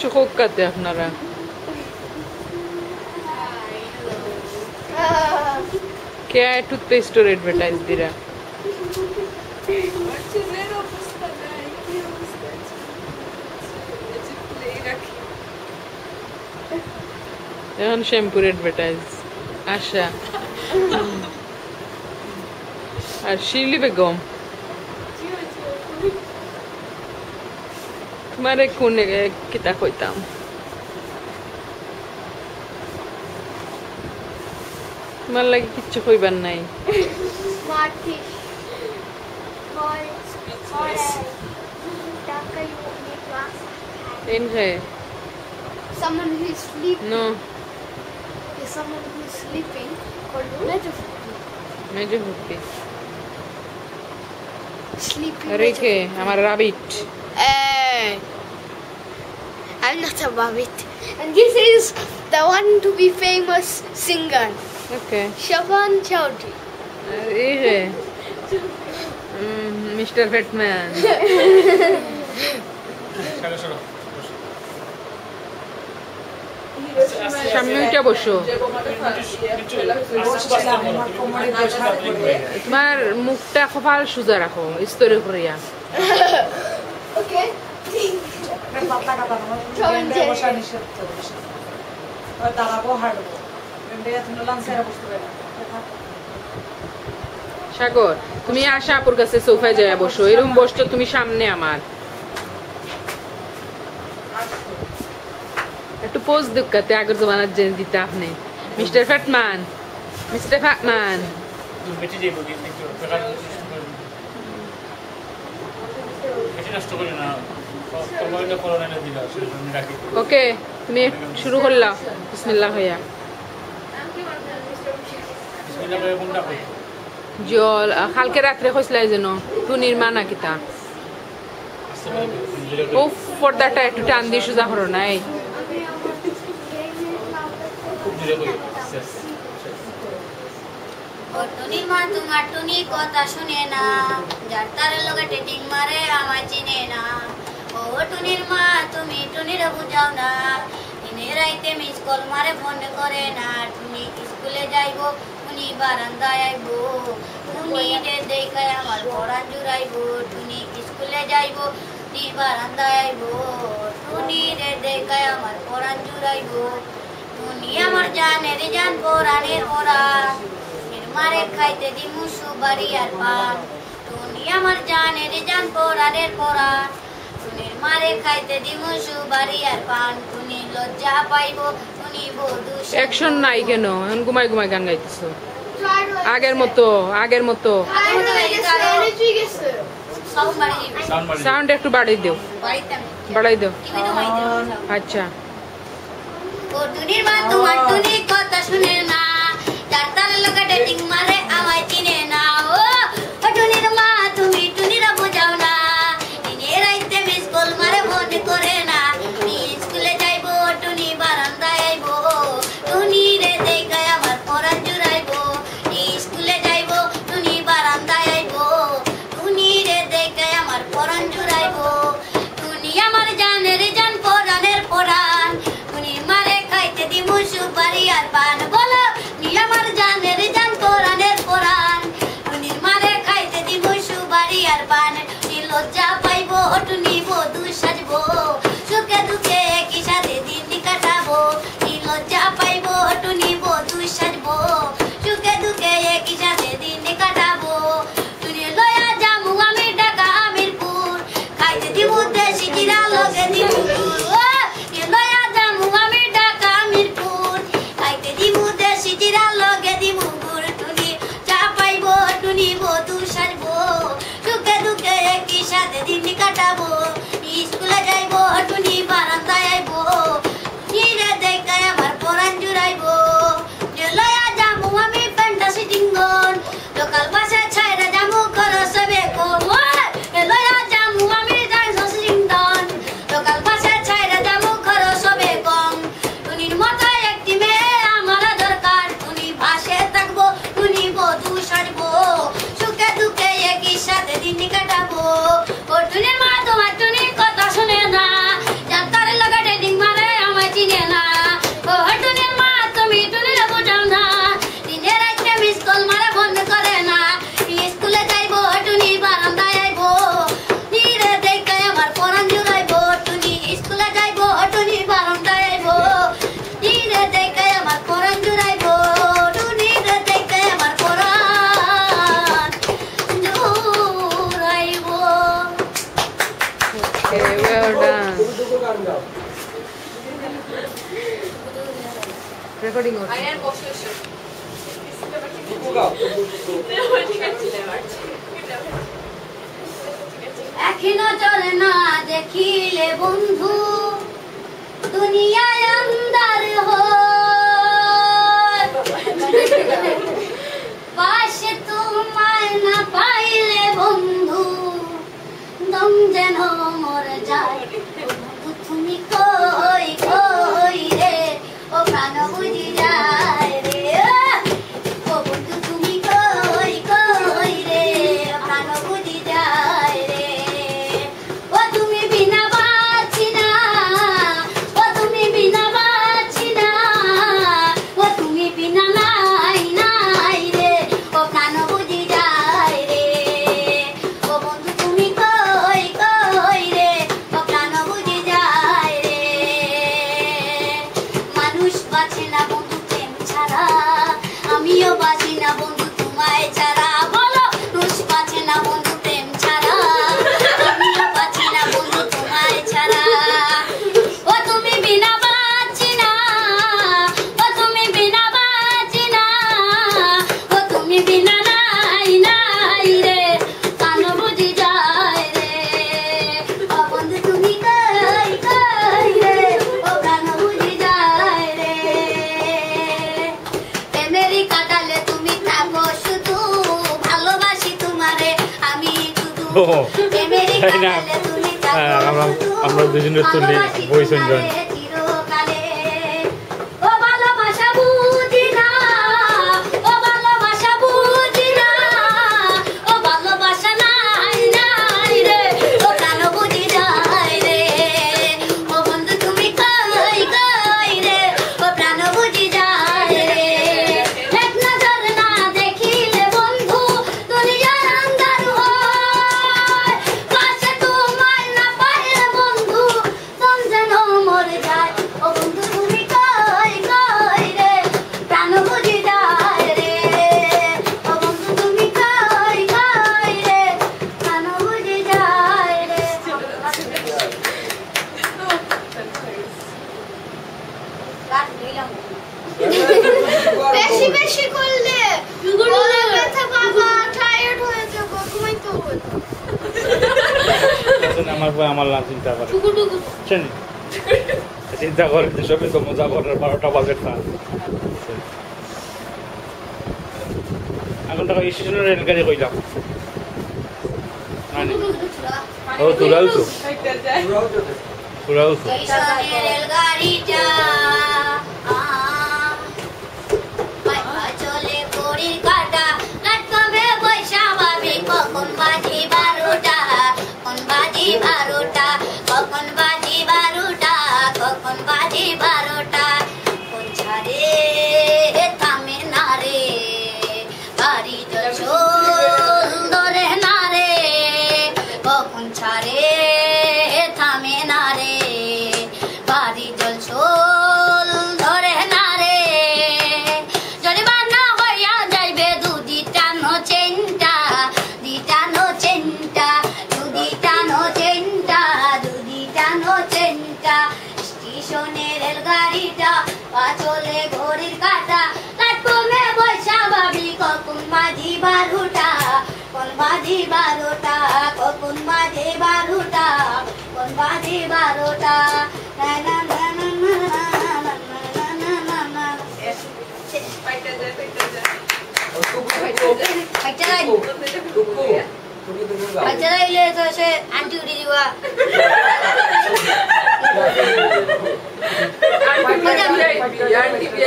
কিছু হোক কাতে আপনারা क्या टूथपेस्ट और एडवर्टाइज दिरा এখন শ্যাম্পুর এডভার্টাইজ আশা আর শিরলি বেগম তোমারে কোন কিতা কইতাম তোমার লাগে কিচ্ছু কইবার নাই Someone who is sleeping. No. Is someone who is sleeping called Mejohupi. Sleeping. Rike, আমার rabbit. I'm not a rabbit. And this is the one to be famous singer. Okay. Shaban Chowdhury. Rike. Mr. Fatman. সামনে বসো তোমার মুখটা কপাল সোজা রাখো স্তরে করিয়া Okay. সাগর তুমি আশা আপুর কাছে সোফায় যায় বসো এরকম বসছো তুমি সামনে আমার একটু পোজ দুঃখাতে আগের জমানার জেনে দিতে আপনি মিস্টার ফাটমান ওকে তুমি শুরু করলাম বিসমিল্লাহ ভাইয়া জল কালকে রাত্রে কইছিলাই যেন টুনির মা না কিতা ও পর্দাটা একটু টান দিয়ে সোজা করো নাই টুনির মা তোমার টুনি কথা শুনে না যার তার লগে টেটিং মারে আমায় চিনে না ও টুনির মা তুমি টুনির বুঝাও না দিনে রাইতে মিস কল মারে ফোন করে না টুনি স্কুলে যাইবো টুনি বারান্দায় আইবো টুনি দেখায় আমার পড়ান জুড়াইবো টুনি স্কুলে যাইবো টুনি বারান্দায় আইবো টুনি দেখায় আমার পড়ান জুড়াইবো টুনি আমার জানের জান পরাণের পরাণ মারে খাইতে দিমু সুবারি আর পান টুনি আমার জানের জান পরাণের পরাণ টুনির মারে খাইতে দিমু সুবারি আর পান টুনি লজ্জা পাইবো টুনি বধূ অ্যাকশন নাই কেন এখন ঘুমাই ঘুমাই গান গাইতেছো আগের মতো সাউন্ড একটু বাড়াই দাও আচ্ছা ও টুনির মা তোমার টুনি কথা শুনে না যার তার লগে ডেটিং মারে আমায় চিনে না ও টুনির মা তুমি টুনিরা বোঝাও না দিনে রাইতে মিস কল মারে ফোন করে না টুনি স্কুলে যাইবো টুনি বারান্দায় আইবো টুনি রে দেখায় আমার পরাণ জুড়াইবো স্কুলে যাইবো টুনি বারান্দায় আইবো টুনি রে দেখায় আমার পরাণ জুড়াইবো টুনি আমার জানের জান পরাণের পরাণ টুনি মারে খাইতে দিমু সুপারি আর পান বলো নি আমার জানের জান পরাণের পরাণ টুনির মারে খাইতে দিমু সুপারি আর পান নি লজ্জা পাইবো টুনি বধূ সাজবো সুখে দুঃখে একই সাথে দিন কাটাবো নি লজ্জা পাইবো টুনি বধূ সাজবো সুখে দুঃখে একই সাথে দিন কাটাবো টুনি লয়া যামু আমি ঢাকা আমিরপুর খাইতে দিমু দেশি জিরা লগে দিমু লয়া যামু আমি ঢাকা আমিরপুর খাইতে দিমু দেশি জিরা লগে দিমু গুড় টুনি চা পাইবো টুনি বধূ সাজবো সুখে দুঃখে একই সাথে দিন কাটাবো স্কুলে যাইবো টুনি বারান্দায় আইবো নিরে দেখায় আমার পরাণ জুড়াইবো লয়া যামু আমি ফ্যান্টাসি ডিঙ্গন লোকাল বাসে ছাইরা যামু করো সবে কম লয়া যামু আমি ডান্স ডিঙ্গন লোকাল বাসে ছাইরা যামু করো সবে কম টুনির মতো একটি মেয়ে আমার দরকার টুনি ভাসে থাকবো টুনি বধূ সাজবো সুখে দুঃখে একই সাথে দিন কাটাবো ও টুনির মা তোমার টুনি রেকর্ডিং হচ্ছে এখনো চলে না দেখিলে বন্ধু দুনিয়ায় আন্দার হয় পাশে তোমায় না পাইলে বন্ধু দম যেন মরে যায় তুমি কই কই রে ও প্রাণ বুঝি যায় রে ও বন্ধু তুমি কই কই রে প্রাণ বুঝি যায় রে ও তুমি বিনা বাঁচি না ও তুমি বিনা বাঁচি না ও তুমি বিনা নাই নাই রে ও প্রাণ বুঝি যায় রে ও বন্ধু তুমি কই কই রে ও প্রাণ বুঝি যায় রে মানুষ বাঁচে না বন্ধু প্রেম ছাড়া আমিও বাঁচি না বন্ধু তোমায় ছাড়া বলো মানুষ বাঁচে না বন্ধু প্রেম ছাড়া আমিও বাঁচি না বন্ধু তোমায় ছাড়া ও তুমি বিনা বাঁচি না ও তুমি বিনা বাঁচি না ও তুমি বিনা নাই নাই রে প্রাণ বুঝি যায় রে ও বন্ধু তুমি কই কই রে ও প্রাণ বুঝি যায় রে প্রেমেরই কাটালে তুমি থাকো শুধু ভালোবাসি তোমারে আমি শুধু প্রেমেরই কাটালে তুমি থাকো আমরা দুজনে তুলি বই শুনবেন চিরকালে ও ভালোবাসা বুঝি না ও ভালোবাসা বুঝি না ও ভালোবাসা নাই নাই রে ও প্রাণ বুঝি যায় রে ও বন্ধু তুমি কই কই রে ও প্রাণ বুঝি যায় রে এক নজর না দেখিলে বন্ধু দুনিয়ার আন্ধার হয় পাশে তোমায় না পাইলে বন্ধু দম যেন মরে যায় ও বন্ধু তুমি কই কই রে প্রাণ বুঝি যায় রে ও বন্ধু তুমি কই কই রে প্রাণ বুঝি যায় রে গাছ দিলাম বেশি বেশি করলে গলা ব্যথা বাবা টায়ার্ড হয়ে যাবো ঘুমাইতে হবে আমার না চিন্তা করে চিন্তা করে সবই তো মজা করার 12টা বাজে না এখন টাকা স্টেশনের রেলগাড়ি কইলাম ও তোরাও তো স্টেশনের রেলগাড়িটা চলে ঘড়ির কাঁটা প্ল্যাটফর্মে বৈশা ভাবি কখন বাজি 12টা কোন বাজি 12টা কখন বাজি 12টা কখন বাজি 12টা কোন ছাড়ে থামে না রে বাড়ি চল ধরে না রে কখন ছাড়ে থামে না রে বাড়ি জল চল ধরে না রে জরিমানা হইয়া যাইবে দুদি টানো চেনটা দিটানো চেনটা দুদি টানো চেনটা দুদি টানো চেনটা স্টেশনের রেলগাড়িটা চলে ঘড়ির কাঁটা প্ল্যাটফর্মে বৈশা ভাবি কখন বাজি 12টা কোন বাজি 12টা কখন বাজে 12টা কোন বাজে 12টা না না না না না না না না ফাইটা লাইলে তো সে আন্টি উঠে দিবা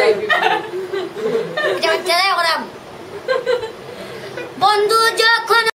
বন্ধু যখন